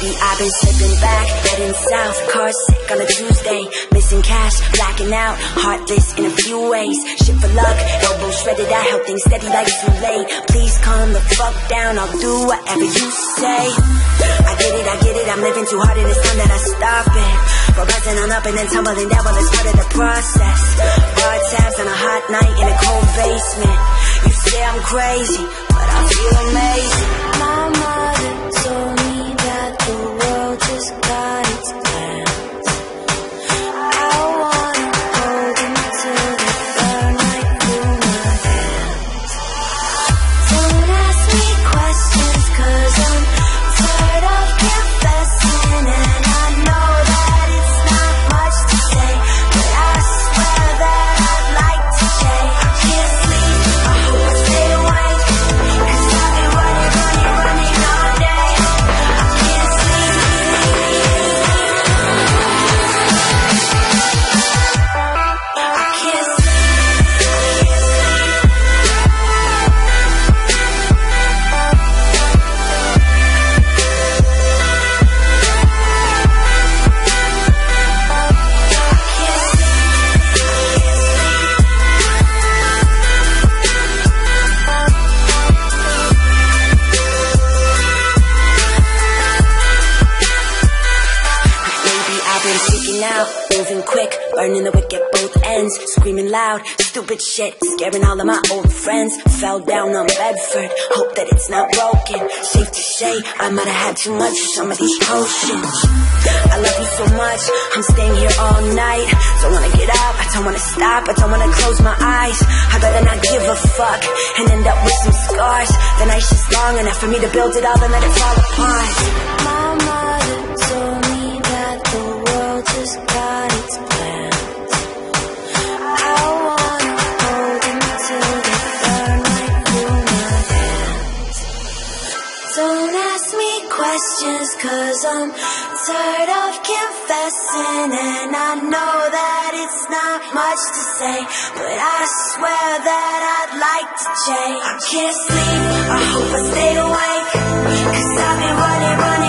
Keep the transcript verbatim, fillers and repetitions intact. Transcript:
Lately I've been slipping back, heading south, car sick on a Tuesday, missing cash, blacking out, heartless in a few ways. Shit for luck, elbows shredded, I held things steady like too late. Please calm the fuck down, I'll do whatever you say. I get it, I get it, I'm living too hard and it's time that I stop it. But rising on up and then tumbling down, well it's part of the process. Bar tabs on a hot night in a cold basement. You say I'm crazy, but I feel amazing. My mother told me that the world just got its plans. I wanna hold them till they burn right through my hands. Don't ask me questions, cause I'm tired of confessing. And I know that it's not much to say, but I swear that I'd like to change. I can't sleep, I hope I stay awake, cause I've been running, running, running all day. I can't sleep, I can't sleep. Out, moving quick, burning the wick at both ends, screaming loud, stupid shit, scaring all of my old friends. Fell down on Bedford, hope that it's not broken. Safe to say, I might have had too much of some of these potions. I love you so much, I'm staying here all night. Don't wanna get out, I don't wanna stop, I don't wanna close my eyes. I'd rather not give a fuck and end up with some scars. The night's just long enough for me to build it all and let it fall apart. My mother told me that the world just got its plans. I wanna hold them till they burn right through my hands. Don't ask me questions, cause I'm tired of confessing. And I know that it's not much to say, but I swear that I'd like to change. I can't sleep, I hope I stay awake, cause I've been running, running